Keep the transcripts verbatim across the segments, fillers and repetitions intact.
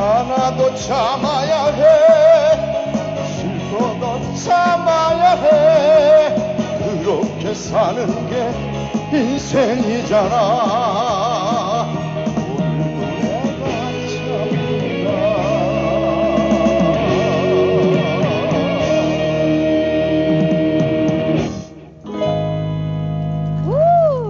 화나도 참아야 해, 슬퍼도 참아야 해. 그렇게 사는 게 인생이잖아. 오늘도 내가 우,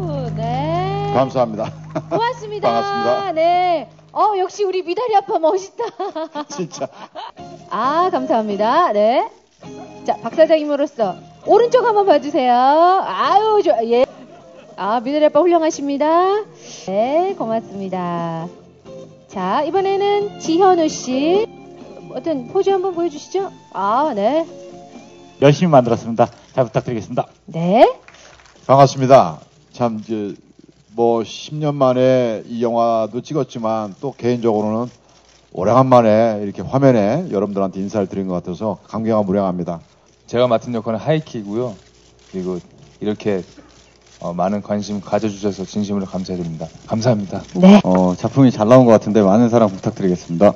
네. 감사합니다. 고맙습니다. 반갑습니다. 네. 어, 역시 우리 미다리 아빠 멋있다. 진짜. 아, 감사합니다. 네. 자, 박 사장님으로서 오른쪽 한번 봐주세요. 아유, 저, 예. 아, 미다리 아빠 훌륭하십니다. 네, 고맙습니다. 자, 이번에는 지현우 씨. 어떤 포즈 한번 보여주시죠? 아, 네. 열심히 만들었습니다. 잘 부탁드리겠습니다. 네. 반갑습니다. 참, 이제, 뭐, 십 년 만에 이 영화도 찍었지만, 또 개인적으로는 오래간만에 이렇게 화면에 여러분들한테 인사를 드린 것 같아서 감개가 무량합니다. 제가 맡은 역할은 하이키고요. 그리고 이렇게 어, 많은 관심 가져주셔서 진심으로 감사드립니다. 감사합니다. 네. 어, 작품이 잘 나온 것 같은데 많은 사랑 부탁드리겠습니다.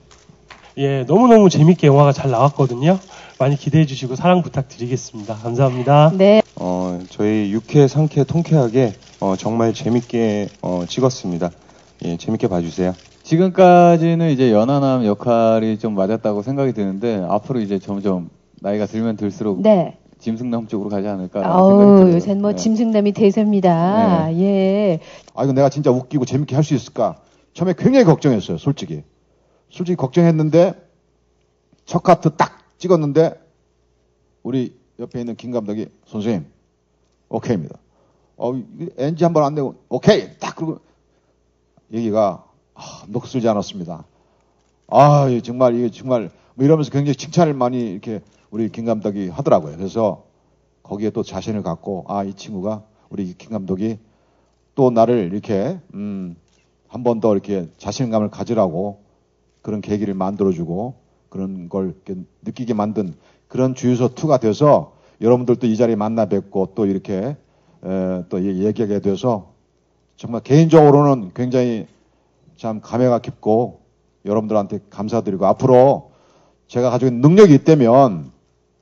예, 너무너무 재밌게 영화가 잘 나왔거든요. 많이 기대해 주시고 사랑 부탁드리겠습니다. 감사합니다. 네. 어, 저희 유쾌, 상쾌, 통쾌하게 어, 정말 재밌게 어, 찍었습니다. 예, 재밌게 봐주세요. 지금까지는 이제 연하남 역할이 좀 맞았다고 생각이 드는데 앞으로 이제 점점 나이가 들면 들수록 네. 짐승남 쪽으로 가지 않을까라는 아우, 생각이 들어요. 요새는 뭐 네. 짐승남이 대세입니다. 네. 예. 아, 이거 내가 진짜 웃기고 재밌게 할 수 있을까? 처음에 굉장히 걱정했어요, 솔직히. 솔직히 걱정했는데, 첫 카트 딱 찍었는데, 우리 옆에 있는 김 감독이, 선생님, 오케이입니다. 어, 엔지 한 번 안 내고, 오케이! 딱, 그러고, 얘기가, 아, 녹슬지 않았습니다. 아, 정말, 이게 정말, 뭐 이러면서 굉장히 칭찬을 많이 이렇게 우리 김 감독이 하더라고요. 그래서 거기에 또 자신을 갖고, 아, 이 친구가, 우리 김 감독이 또 나를 이렇게, 음, 한 번 더 이렇게 자신감을 가지라고 그런 계기를 만들어주고 그런 걸 이렇게 느끼게 만든 그런 주유소 이가 돼서 여러분들도 이 자리에 만나 뵙고 또 이렇게 에, 또 얘기하게 돼서 정말 개인적으로는 굉장히 참 감회가 깊고 여러분들한테 감사드리고 앞으로 제가 가지고 있는 능력이 있다면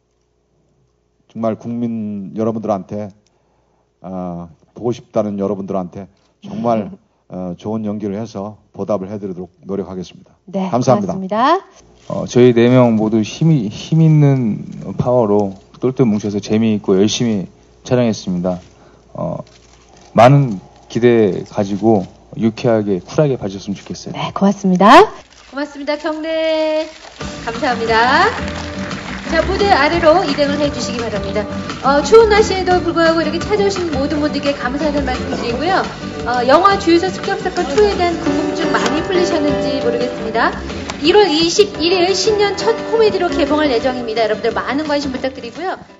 정말 국민 여러분들한테 어, 보고 싶다는 여러분들한테 정말 어, 좋은 연기를 해서 보답을 해드리도록 노력하겠습니다. 네. 감사합니다. 고맙습니다. 어, 저희 네 명 모두 힘이, 힘 있는 파워로 똘똘 뭉쳐서 재미있고 열심히 촬영했습니다. 어, 많은 기대 가지고 유쾌하게 쿨하게 봐주셨으면 좋겠어요. 네, 고맙습니다. 고맙습니다. 경례. 감사합니다. 자, 무대 아래로 이동을 해주시기 바랍니다. 어, 추운 날씨에도 불구하고 이렇게 찾아오신 모든 분들께 감사하는 말씀 드리고요. 어, 영화 주유소 습격사건 이에 대한 궁금증 많이 풀리셨는지 모르겠습니다. 일월 이십일일 신년 첫 코미디로 개봉할 예정입니다. 여러분들 많은 관심 부탁드리고요.